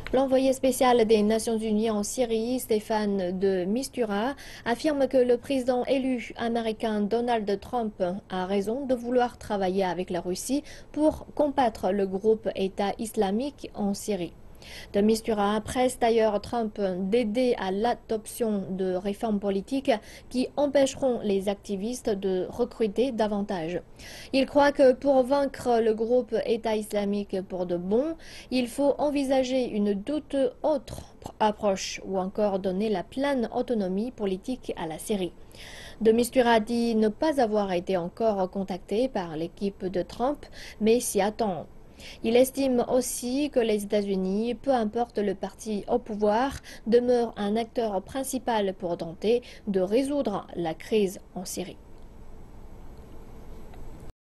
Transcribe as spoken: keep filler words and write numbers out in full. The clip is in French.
L'envoyé spécial des Nations Unies en Syrie, Stéphane de Mistura, affirme que le président élu américain Donald Trump a raison de vouloir travailler avec la Russie pour combattre le groupe État islamique en Syrie. De Mistura presse d'ailleurs Trump d'aider à l'adoption de réformes politiques qui empêcheront les activistes de recruter davantage. Il croit que pour vaincre le groupe État islamique pour de bon, il faut envisager une toute autre approche ou encore donner la pleine autonomie politique à la Syrie. De Mistura dit ne pas avoir été encore contacté par l'équipe de Trump, mais s'y attend. Il estime aussi que les États-Unis, peu importe le parti au pouvoir, demeurent un acteur principal pour tenter de résoudre la crise en Syrie.